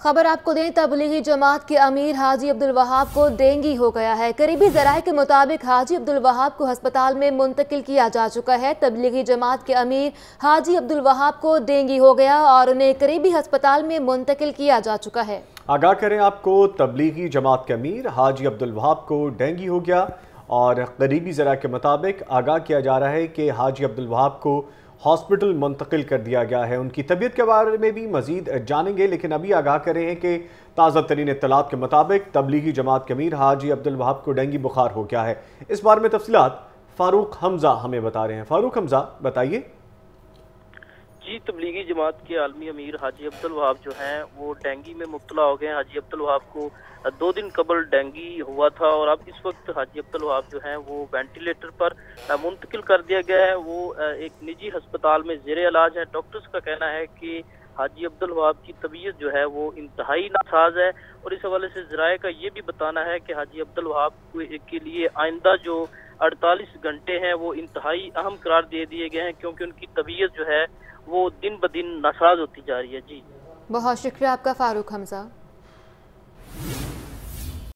खबर आपको दें, तबलीगी जमात के अमीर हाजी अब्दुल वहाब को डेंगू हो गया है। करीबी ज़राए के मुताबिक हाजी अब्दुल वहाब को अस्पताल में मुंतकिल किया जा चुका है। तबलीगी जमात के अमीर हाजी अब्दुल वहाब को डेंगू हो गया और उन्हें करीबी अस्पताल में मुंतकिल किया जा चुका है। आगाह करें आपको, तबलीगी जमात के अमीर हाजी अब्दुल वहाब को डेंगू हो गया और करीबी ज़राए के मुताबिक आगाह किया जा रहा है कि हाजी अब्दुल वहाब को हॉस्पिटल मुंतकिल कर दिया गया है। उनकी तबीयत के बारे में भी मजीद जानेंगे, लेकिन अभी आगाह करें हैं कि ताज़ा तरीन इत्तलात के मुताबिक तबलीगी जमात के अमीर हाजी अब्दुल वहाब को डेंगू बुखार हो गया है। इस बारे में तफसीलात फारूक हमजा हमें बता रहे हैं। फारूक हमजा, बताइए। जी, तबलीगी जमात के आलमी अमीर हाजी अब्दुल वहाब जो हैं वो डेंगू में मुब्तला हो गए हैं। हाजी अब्दुल वहाब को 2 दिन कबल डेंगू हुआ था और अब इस वक्त हाजी अब्दुल वहाब जो हैं वो वेंटिलेटर पर मुंतकिल कर दिया गया है। वो एक निजी अस्पताल में ज़ेरे इलाज है। डॉक्टर्स का कहना है कि हाजी अब्दुल वहाब की तबीयत जो है वो इंतहाई नासाज है और इस हवाले से ज़राए का ये भी बताना है कि हाजी अब्दुल वहाब के लिए आइंदा जो 48 घंटे हैं वो इंतहाई अहम करार दे दिए गए हैं, क्योंकि उनकी तबीयत जो है वो दिन ब दिन नासाज होती जा रही है। जी, बहुत शुक्रिया आपका फारूक हमजा।